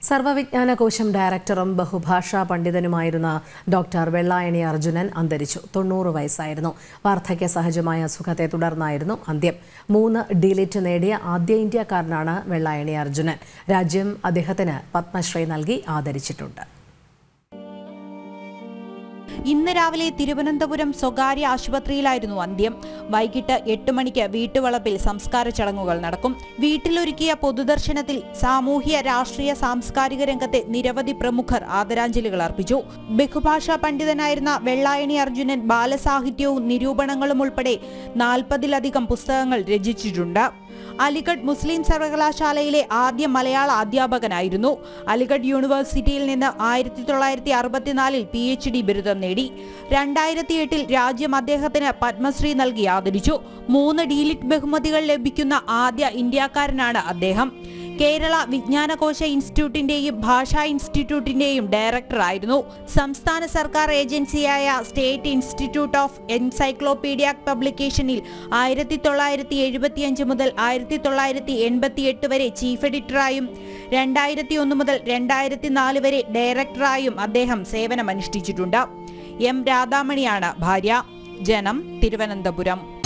സർവവിജ്ഞാനകോശം ഡയറക്ടറും ബഹുഭാഷാ പണ്ഡിതനുമായിരുന്ന ഡോക്ടർ വെള്ളായണി അർജുനൻ അന്തരിച്ചു. 90 വയസ്സായിരുന്നു. വാർദ്ധക്യ സഹജമായ അസുഖത്തെ തുടർന്നായിരുന്നു അന്ത്യം. 3 ഡിലിറ്റ് നേടിയ ആദ്യ ഇന്ത്യക്കാരനാണ് വെള്ളായണി അർജുനൻ. രാജ്യം അദ്ദേഹത്തിന് പത്മശ്രീ നൽകി ആദരിച്ചിട്ടുണ്ട്. ഇന്ന് രാവിലെ തിരുവനന്തപുരം സ്വകാര്യ ആശുപത്രിയിലായിരുന്നു അന്ത്യം. വൈകിട്ട് 8 മണിക്ക് വീട്ടുവളപ്പിൽ സംസ്കാര ചടങ്ങുകൾ നടക്കും. വീട്ടിലൊരുക്കിയ പൊതുദർശനത്തിൽ സാമൂഹ്യ രാഷ്ട്രീയ സാംസ്കാരിക രംഗത്തെ നിരവധി പ്രമുഖർ ആദരാഞ്ജലികൾ അർപ്പിച്ചു. ബഹുഭാഷാ പണ്ഡിതനായിരുന്ന വെള്ളായണി അർജുനൻ ബാലസാഹിത്യവും നിരൂപണങ്ങളും ഉൾപ്പെടെ 40-ലധികം പുസ്തകങ്ങൾ രചിച്ചിട്ടുണ്ട്. അലിഗഡ് മുസ്ലിം സർവകലാശാലയിലെ ആദ്യ മലയാള അധ്യാപകനായിരുന്നു. അലിഗഡ് യൂണിവേഴ്സിറ്റിയിൽ നിന്ന് 1964 PhD ബിരുദം നേടി. 2008 രാജ്യം അദ്ദേഹത്തിന് പത്മശ്രീ നൽകി ആദരിച്ചു. 3 ഡിലിറ്റ് ബഹുമതികൾ ലഭിക്കുന്ന ആദ്യ ഇന്ത്യക്കാരനാണ് അദ്ദേഹം. കേരള വിജ്ഞാനകോശ ഇൻസ്റ്റിറ്റ്യൂട്ടിന്റെയും ഭാഷാ ഇൻസ്റ്റിറ്റ്യൂട്ടിന്റെയും ഡയറക്ടറായിരുന്നു. സംസ്ഥാന സർക്കാർ ഏജൻസിയായ സ്റ്റേറ്റ് ഇൻസ്റ്റിറ്റ്യൂട്ട് ഓഫ് എൻസൈക്ലോപീഡിയാക് പബ്ലിക്കേഷനിൽ 1975 മുതൽ 1988 വരെ ചീഫ് എഡിറ്ററായും 2001 മുതൽ 2004 വരെ ഡയറക്ടറായും അദ്ദേഹം സേവനമനുഷ്ഠിച്ചിട്ടുണ്ട്. M. രാധാമണിയാണ് ഭാര്യ. ജനം, തിരുവനന്തപുരം.